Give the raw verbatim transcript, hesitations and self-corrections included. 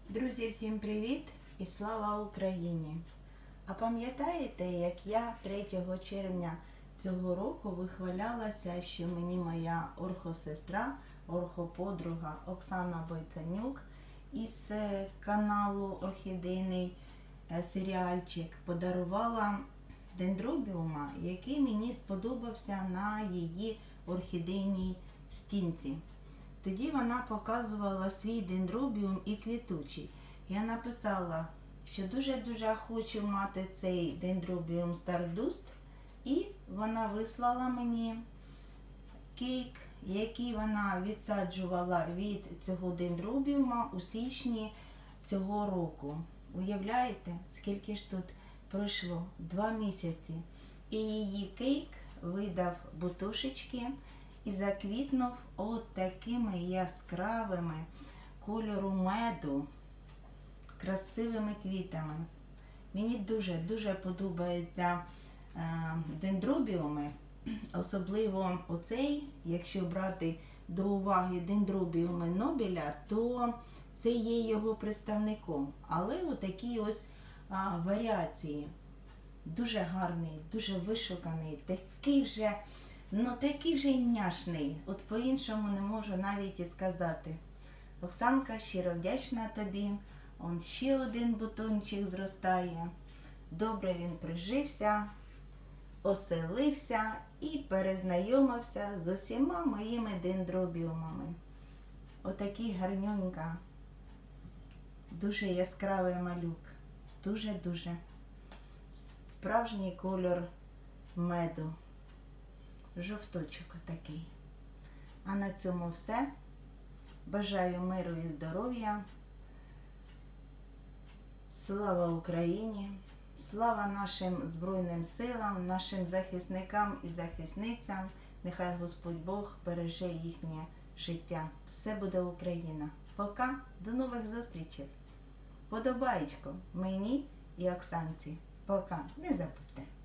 Друзі, всім привіт і слава Україні! А пам'ятаєте, як я третього червня цього року вихвалялася, що мені моя орхосестра, орхоподруга Оксана Бойцанюк із каналу Орхідейний серіальчик подарувала дендробіума, який мені сподобався на її орхідейній стінці. Тоді вона показувала свій дендробіум і квітучий. Я написала, що дуже-дуже хочу мати цей дендробіум Stardust, і вона вислала мені кейк, який вона відсаджувала від цього дендробіума у січні цього року. Уявляєте, скільки ж тут пройшло? Два місяці. І її кейк видав бутушечки і заквітнув от такими яскравими кольору меду, красивими квітами. Мені дуже-дуже подобаються е, дендробіуми, особливо оцей, якщо брати до уваги дендробіуми Нобеля, то це є його представником. Але отакі ось а, варіації. Дуже гарний, дуже вишуканий, такий вже Ну, такий вже й няшний, от по-іншому не можу навіть і сказати. Оксанка, щиро вдячна тобі. Он ще один бутончик зростає. Добре він прижився, оселився і перезнайомився з усіма моїми дендробіумами. Отакий гарнюнька, дуже яскравий малюк. Дуже-дуже. Справжній кольор меду. Жовточок отакий. А на цьому все. Бажаю миру і здоров'я. Слава Україні! Слава нашим Збройним силам, нашим захисникам і захисницям. Нехай Господь Бог береже їхнє життя. Все буде Україна. Пока, до нових зустрічей. Подобаєчко мені і Оксанці. Пока, не забудьте.